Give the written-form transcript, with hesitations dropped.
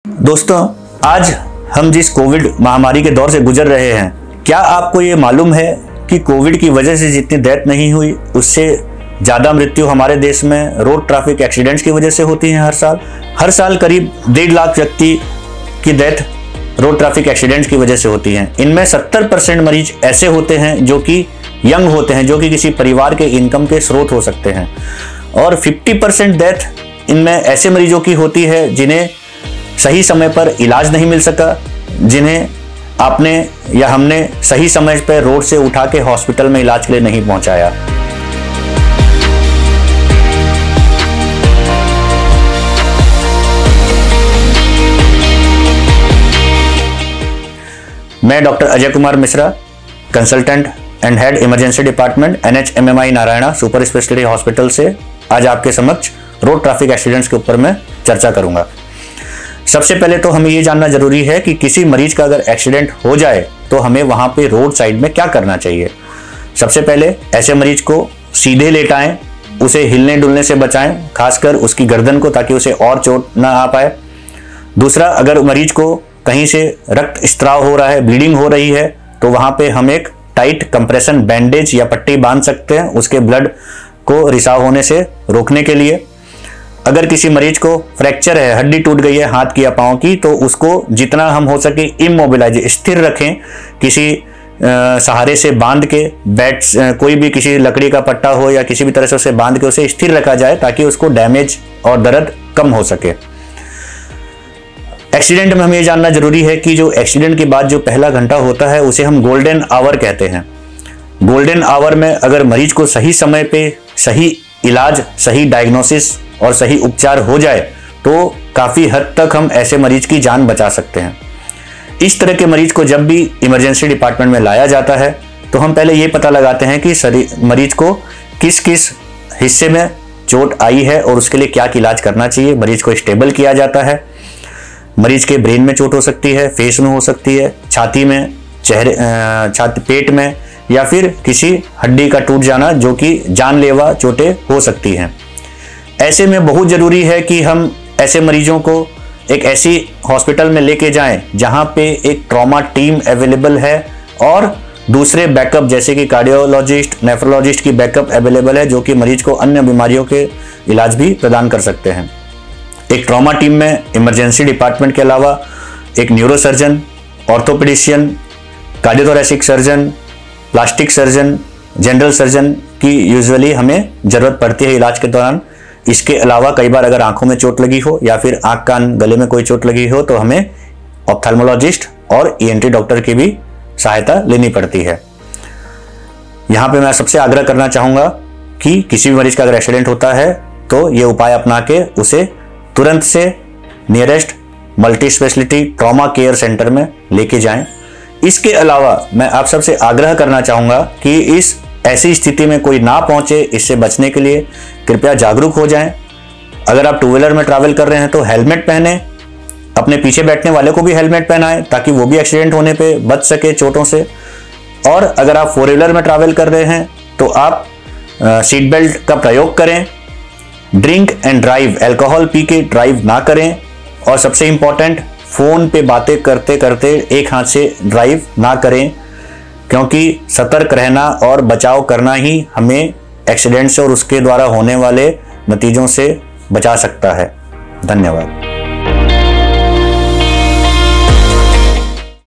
दोस्तों, आज हम जिस कोविड महामारी के दौर से गुजर रहे हैं, क्या आपको ये मालूम है कि कोविड की वजह से जितनी डेथ नहीं हुई उससे ज़्यादा मृत्यु हमारे देश में रोड ट्रैफिक एक्सीडेंट्स की वजह से होती हैं। हर साल करीब 1.5 लाख व्यक्ति की डेथ रोड ट्रैफिक एक्सीडेंट्स की वजह से होती हैं। इनमें 70% मरीज ऐसे होते हैं जो कि यंग होते हैं, जो कि किसी परिवार के इनकम के स्रोत हो सकते हैं, और 50% डेथ इनमें ऐसे मरीजों की होती है जिन्हें सही समय पर इलाज नहीं मिल सका, जिन्हें आपने या हमने सही समय पर रोड से उठा के हॉस्पिटल में इलाज के लिए नहीं पहुंचाया। मैं doctor Ajay Kumar Mishra, consultant and head emergency department NHMMI Narayana super speciality hospital से आज आपके समक्ष रोड ट्रैफिक एक्सीडेंट्स के ऊपर मैं चर्चा करूंगा। सबसे पहले तो हमें ये जानना जरूरी है कि किसी मरीज का अगर एक्सीडेंट हो जाए तो हमें वहां पे रोड साइड में क्या करना चाहिए। सबसे पहले ऐसे मरीज को सीधे लेटाएं, उसे हिलने डुलने से बचाएं, खासकर उसकी गर्दन को, ताकि उसे और चोट ना आ पाए। दूसरा, अगर मरीज को कहीं से रक्त स्त्राव हो रहा है, ब्लीडिंग हो रही है, तो वहां पे हम एक टाइट कंप्रेशन बैंडेज या पट्टी बांध सकते हैं उसके ब्लड को रिसाव होने से रोकने के लिए। अगर किसी मरीज को फ्रैक्चर है, हड्डी टूट गई है हाथ की या पांव की, तो उसको जितना हम हो सके इमोबिलाइज, स्थिर रखें, किसी सहारे से बांध के, कोई भी किसी लकड़ी का पट्टा हो या किसी भी तरह से उसे बांध के उसे स्थिर रखा जाए ताकि उसको डैमेज और दर्द कम हो सके। एक्सीडेंट में हमें ये जानना जरूरी है कि जो एक्सीडेंट के बाद जो पहला घंटा होता है उसे हम गोल्डन आवर कहते हैं। गोल्डन आवर में अगर मरीज को सही समय पे सही इलाज, सही डायग्नोसिस और सही उपचार हो जाए तो काफ़ी हद तक हम ऐसे मरीज की जान बचा सकते हैं। इस तरह के मरीज को जब भी इमरजेंसी डिपार्टमेंट में लाया जाता है तो हम पहले ये पता लगाते हैं कि मरीज को किस किस हिस्से में चोट आई है और उसके लिए क्या इलाज करना चाहिए। मरीज को स्टेबल किया जाता है। मरीज के ब्रेन में चोट हो सकती है, फेस में हो सकती है, छाती में, पेट में, या फिर किसी हड्डी का टूट जाना, जो कि जानलेवा चोटें हो सकती हैं। ऐसे में बहुत ज़रूरी है कि हम ऐसे मरीजों को एक ऐसी हॉस्पिटल में लेके जाएं जहां पे एक ट्रॉमा टीम अवेलेबल है और दूसरे बैकअप जैसे कि कार्डियोलॉजिस्ट, नेफ्रोलॉजिस्ट की बैकअप अवेलेबल है, जो कि मरीज को अन्य बीमारियों के इलाज भी प्रदान कर सकते हैं। एक ट्रॉमा टीम में इमरजेंसी डिपार्टमेंट के अलावा एक neurosurgeon, orthopedician, cardiothoracic surgeon, plastic surgeon, general surgeon की यूजुअली हमें ज़रूरत पड़ती है इलाज के दौरान। इसके अलावा कई बार अगर आंखों में चोट लगी हो या फिर आंख, कान, गले में कोई चोट लगी हो तो हमें ऑप्थेल्मोलॉजिस्ट और ENT डॉक्टर की भी सहायता लेनी पड़ती है। यहाँ पे मैं सबसे आग्रह करना चाहूँगा कि किसी भी मरीज का अगर एक्सीडेंट होता है तो ये उपाय अपना के उसे तुरंत से nearest multi speciality trauma care centre में लेके जाएं। इसके अलावा मैं आप सबसे आग्रह करना चाहूँगा कि इस ऐसी स्थिति में कोई ना पहुँचे, इससे बचने के लिए कृपया जागरूक हो जाएं। अगर आप 2 व्हीलर में ट्रैवल कर रहे हैं तो हेलमेट पहने, अपने पीछे बैठने वाले को भी हेलमेट पहनाएं ताकि वो भी एक्सीडेंट होने पे बच सके चोटों से। और अगर आप 4 व्हीलर में ट्रैवल कर रहे हैं तो आप सीट बेल्ट का प्रयोग करें। ड्रिंक एंड ड्राइव, अल्कोहल पी के ड्राइव ना करें। और सबसे इंपॉर्टेंट, फ़ोन पे बातें करते करते एक हाथ से ड्राइव ना करें, क्योंकि सतर्क रहना और बचाव करना ही हमें एक्सीडेंट से और उसके द्वारा होने वाले नतीजों से बचा सकता है। धन्यवाद।